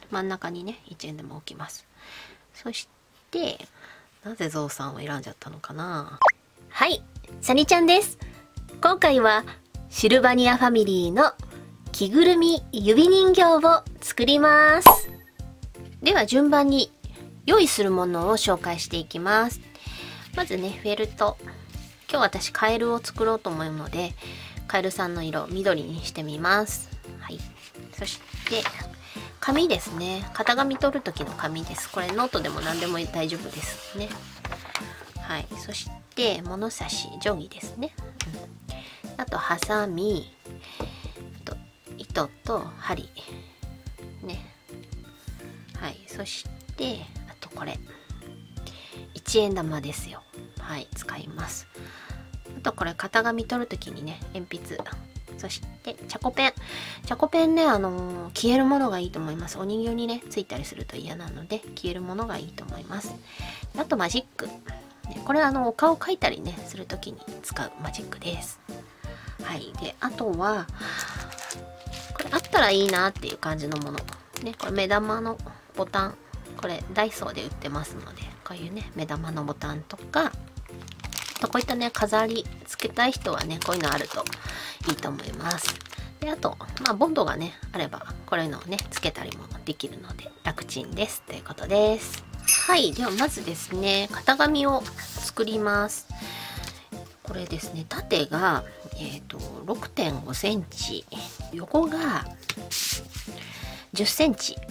真ん中にね1円玉を置きます。そしてなぜゾウさんを選んじゃったのかな。 はい、サニちゃんです。今回はシルバニアファミリーの着ぐるみ指人形を作ります。では順番に用意するものを紹介していきます。まずね、フェルト。今日私カエルを作ろうと思うので、カエルさんの色緑にしてみます。はい。そして紙ですね。型紙取る時の紙です。これノートでも何でも大丈夫ですね。はい。そして物差し定規ですね。あとハサミ、あと糸と針ね。はい。そしてあとこれ1円玉ですよ。はい、使います。あとこれ型紙取るときにね、鉛筆。そしてチャコペン。チャコペンね、消えるものがいいと思います。お人形にね、ついたりすると嫌なので、消えるものがいいと思います。あとマジック。これお顔描いたりね、するときに使うマジックです。はい。で、あとは、これあったらいいなっていう感じのもの。ね、これ目玉のボタン。これダイソーで売ってますので、こういうね、目玉のボタンとか、こういったね、飾りつけたい人はね、こういうのあるといいと思います。で、あと、ボンドがね、あれば、これのをね、つけたりもできるので、楽ちんです。ということです。はい。では、まずですね、型紙を作ります。これですね、縦が、6.5 センチ、横が10センチ。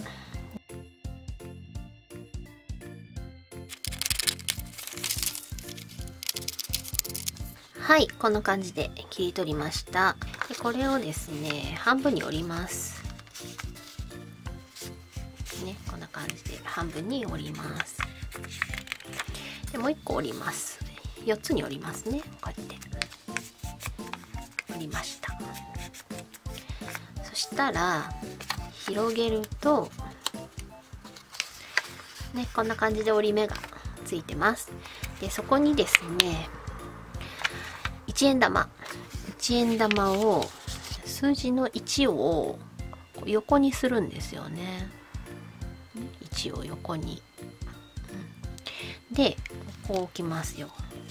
はい、こんな感じで切り取りました。でこれをですね、半分に折ります。ね、こんな感じで半分に折ります。でもう1個折ります。4つに折りますね。こうやって折りました。そしたら広げるとね、こんな感じで折り目がついてます。でそこにですね、1円玉を数字の1を横にするんですよね。1を横に。でこう置きますよ。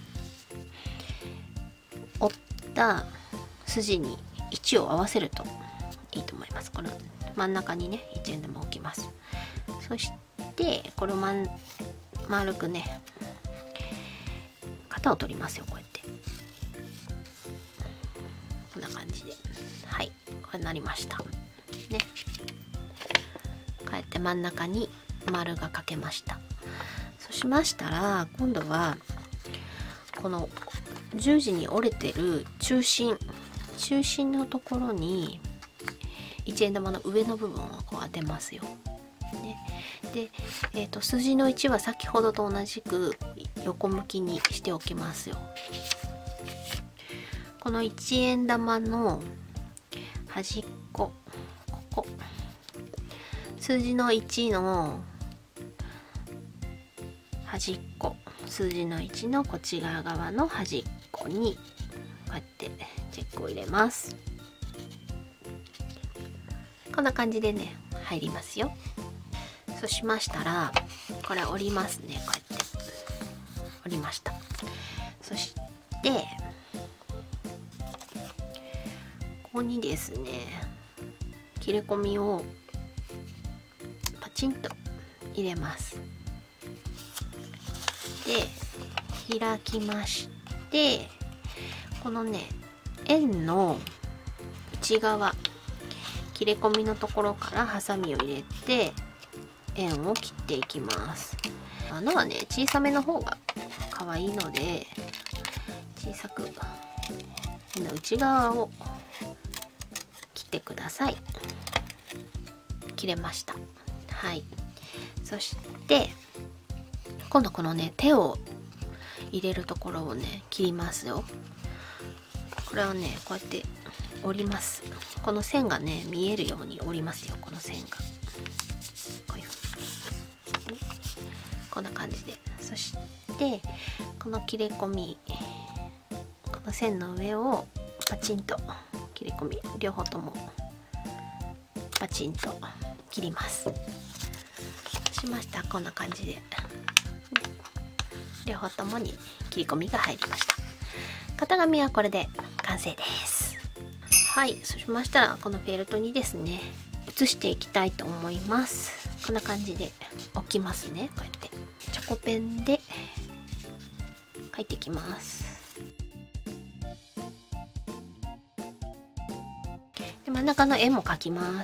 折った筋に1を合わせるといいと思います。この真ん中にね1円玉を置きます。そしてこれを丸くね型を取りますよ。こうやってこんな感じで、はい、これになりましたね。こうやって真ん中に丸が描けました。そうしましたら今度はこの十字に折れてる中心のところに1円玉の上の部分をこう当てますよ。ね、で、筋の1は先ほどと同じく横向きにしておきますよ。この1円玉の端っこ、ここ数字の1の端っこ、数字の1のこっち側の端っこにこうやってチェックを入れます。こんな感じでね入りますよ。そうしましたらこれ折りますね。こうやって折りました。そしてここにですね切れ込みをパチンと入れます。で開きまして、このね円の内側切れ込みのところからハサミを入れて円を切っていきます。穴はね小さめの方が可愛いので小さく円の内側を切ってください。切れました。はい。そして今度このね手を入れるところをね切りますよ。これをねこうやって折ります。この線がね見えるように折りますよ。この線がこういうふうにこんな感じで、そしてこの切れ込み、この線の上をパチンと切れ込み両方ともパチンと切ります。 そうしましたらこんな感じで両方ともに切り込みが入りました。型紙はこれで完成です。はい、そうしましたらこのフェルトにですね移していきたいと思います。こんな感じで置きますね。こうやってチョコペンで書いていきます。で真ん中の円も描きます。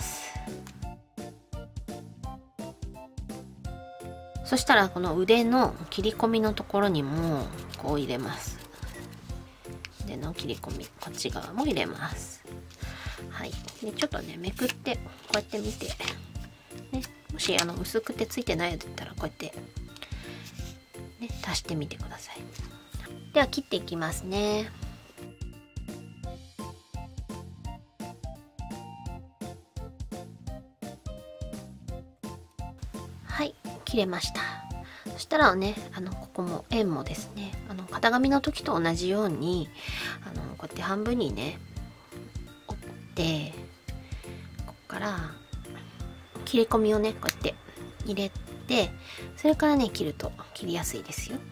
そしたらこの腕の切り込みのところにもこう入れます。腕の切り込みこっち側も入れます。はい、でちょっとねめくってこうやって見て、ね、もし薄くてついてないだったらこうやって、ね、足してみてください。では切っていきますね。はい、切れました。そしたらねここも円もですね型紙の時と同じようにこうやって半分にね折ってここから切り込みをねこうやって入れてそれからね切ると切りやすいですよ。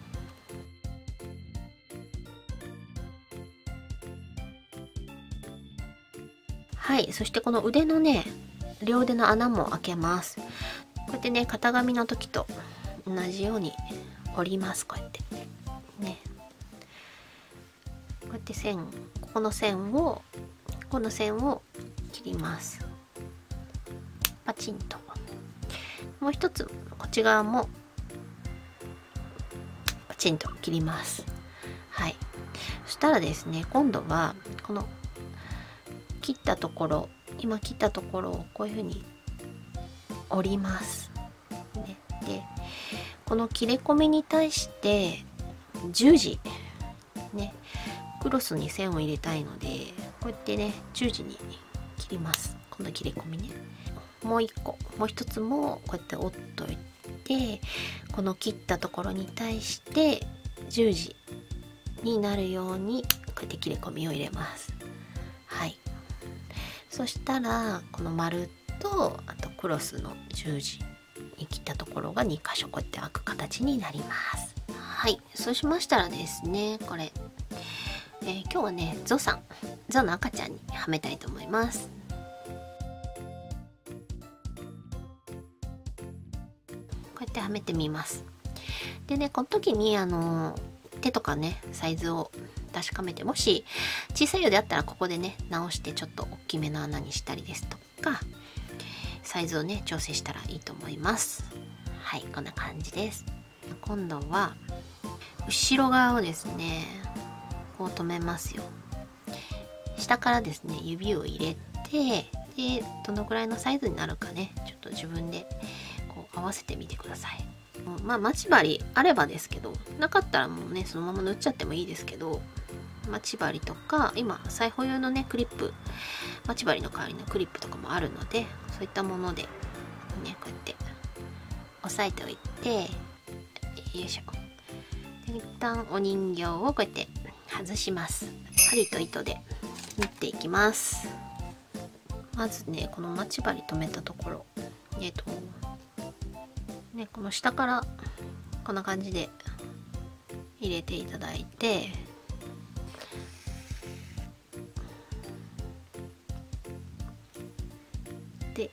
はい、そしてこの腕のね両腕の穴も開けます。こうやってね型紙の時と同じように折ります。こうやってねこうやってここの線を切ります。パチンと。もう一つこっち側もパチンと切ります。はい、そしたらですね今度はこの切ったところ今切ったところをこういうふうに折ります、ね、でこの切れ込みに対して十字ねクロスに線を入れたいのでこうやってね十字に切ります。この切れ込みねもう一つもこうやって折っといてこの切ったところに対して十字になるようにこうやって切れ込みを入れます。はい、そしたらこの丸とあとクロスの十字に切ったところが2箇所こうやって開く形になります。はい、そうしましたらですねこれ、今日はねゾウの赤ちゃんにはめたいと思います。こうやってはめてみます。でねこの時に手とかねサイズを確かめて、もし小さいようであったらここでね直してちょっと大きめの穴にしたりですとかサイズをね調整したらいいと思います。はい、こんな感じです。今度は後ろ側をですねこう留めますよ。下からですね指を入れてでどのくらいのサイズになるかねちょっと自分でこう合わせてみてください。まあ待ち針あればですけどなかったらもうねそのまま縫っちゃってもいいですけど、待ち針とか今裁縫用のねクリップ待ち針の代わりのクリップとかもあるのでそういったものでねこうやって押さえておいてよいしょ。で一旦お人形をこうやって外します。針と糸で縫っていきます。まずねこの待ち針留めたところねこの下からこんな感じで入れていただいてで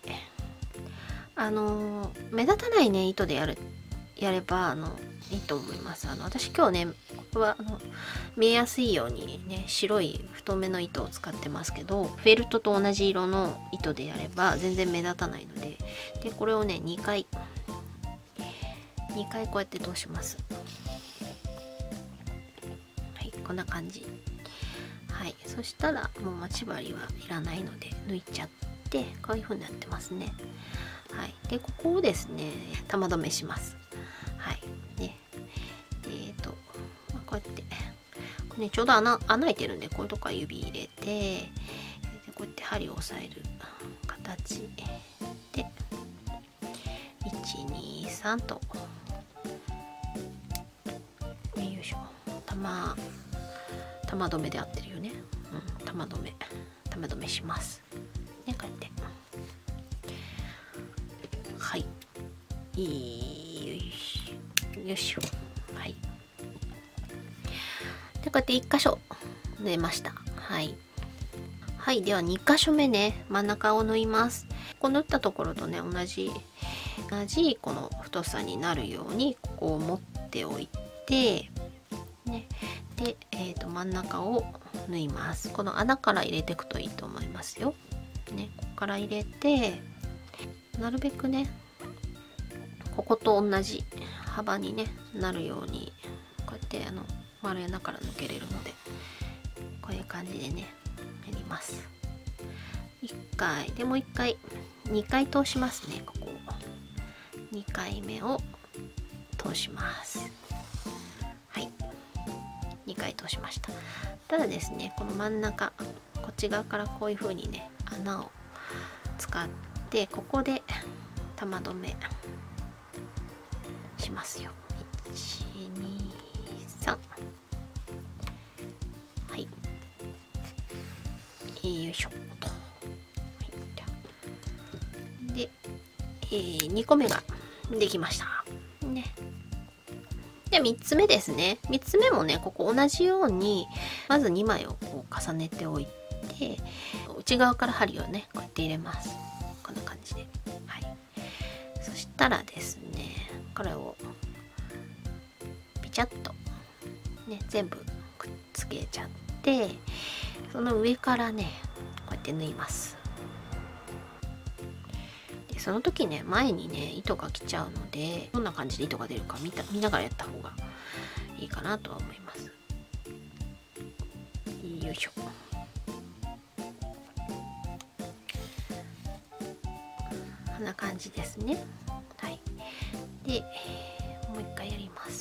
目立たないね糸でやればいいと思います。私今日ねここは見えやすいようにね白い太めの糸を使ってますけどフェルトと同じ色の糸でやれば全然目立たないのでこれをね2回こうやって通します。はい、こんな感じ。はい、そしたらもう待ち針はいらないので抜いちゃってこういう風になってますね。はい、でここをですね玉留めします。はい、でこうやってこれねちょうど穴開いてるんでこういうとこは指入れてでこうやって針を押さえる形で123とよいしょ玉留めで合ってるよね。玉留めしますねこうやって。はい、 よいしょ。はい。でこうやって1箇所縫えました。はい。はい、では2箇所目ね、真ん中を縫います。こう縫ったところとね、同じこの太さになるようにここを持っておいて、ね、で、真ん中を縫います。この穴から入れていくといいと思いますよ。ね、ここから入れて、なるべくね、ここと同じ幅に、ね、なるようにこうやって丸い穴から抜けれるので、こういう感じでねやります。1回でもう1回2回通しますね。ここ2回目を通します。はい、2回通しました。ただですね、この真ん中こっち側からこういう風にね穴を使ってここで玉留めしますよ。123、はい、よいしょと、はい、で、2個目ができましたね。で3つ目ですね。3つ目もねここ同じようにまず2枚をこう重ねておいて、内側から針をねこうやって入れます。こんな感じで、はい、そしたらですね、これをピチャッとね全部くっつけちゃって、その上からねこうやって縫います。でその時ね前にね糸が来ちゃうので、どんな感じで糸が出るか見ながらやった方がいいかなとは思います。よいしょ。こんな感じですね。はい。でもう一回やります。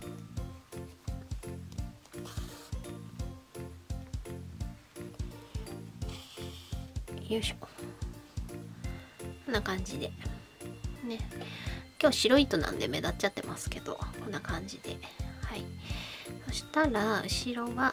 よいしょ。こんな感じでね、今日白い糸なんで目立っちゃってますけど、こんな感じで、はい。そしたら後ろは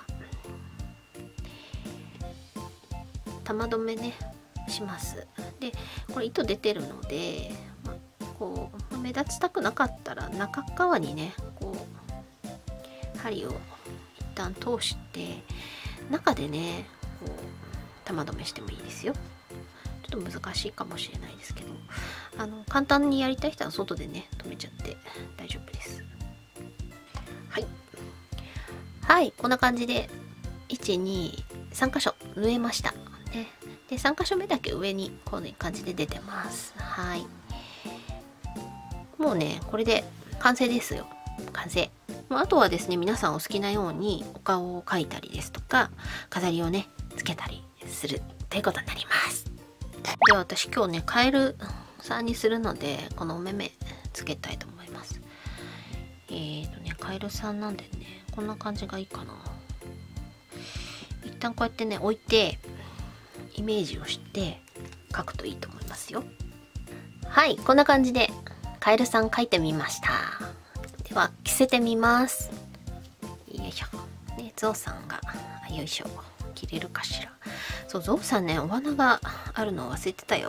玉留めねします。でこれ糸出てるので、こう目立ちたくなかったら中側にねこう針を一旦通して中でねこう玉留めしてもいいですよ。ちょっと難しいかもしれないですけど、簡単にやりたい人は外でね留めちゃって大丈夫です。はい、はい、こんな感じで123箇所縫えましたね。で3箇所目だけ上にこんな感じで出てます。はい、もうねこれで完成ですよ。完成。あとはですね、皆さんお好きなようにお顔を描いたりですとか飾りをねつけたりするということになります。では私今日ねカエルさんにするのでこのお目目つけたいと思います。カエルさんなんでねこんな感じがいいかな。一旦こうやってね置いてイメージをして描くといいと思いますよ。はい、こんな感じでカエルさん描いてみました。では着せてみます。よいしょ。でゾウさんがよいしょ着れるかしら。そう、ゾウさんねお花があるのを忘れてたよ。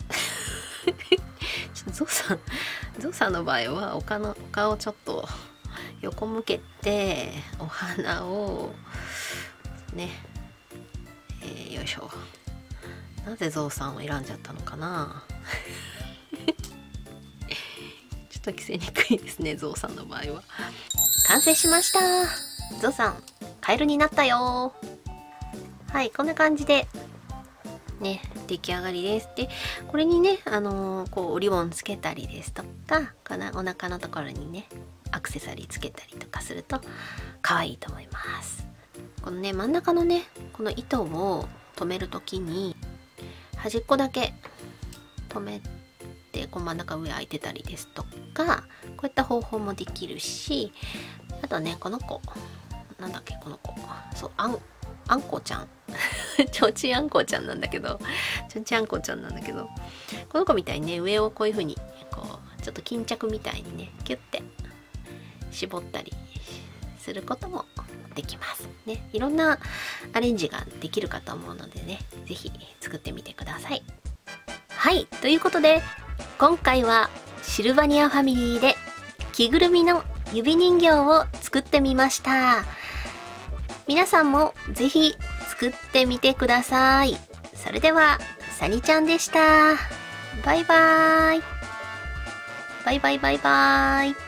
ゾウさんの場合はお顔をちょっと横向けてお花をね、よいしょ。なぜゾウさんを選んじゃったのかな。ちょっと着せにくいですね、ゾウさんの場合は。完成しました。ゾウさんカエルになったよ。はい、こんな感じでね出来上がりです。でこれにねこうリボンつけたりですとかお腹のところにねアクセサリーつけたりとかすると可愛いと思います。このね真ん中のねこの糸を留めるときに端っこだけ留めてこう真ん中上空いてたりですとかこういった方法もできるし、あとねこの子なんだっけこの子、そうあんこちゃんちょうちんあんこちゃんなんだけどこの子みたいにね上をこういう風にこうちょっと巾着みたいにねキュッて絞ったりすることもできますね。いろんなアレンジができるかと思うのでね是非作ってみてください。はい、ということで今回はシルバニアファミリーで着ぐるみの指人形を作ってみました。皆さんもぜひ作ってみてください。それでは、さにちゃんでした。バイバーイ。バイバイバイバイ。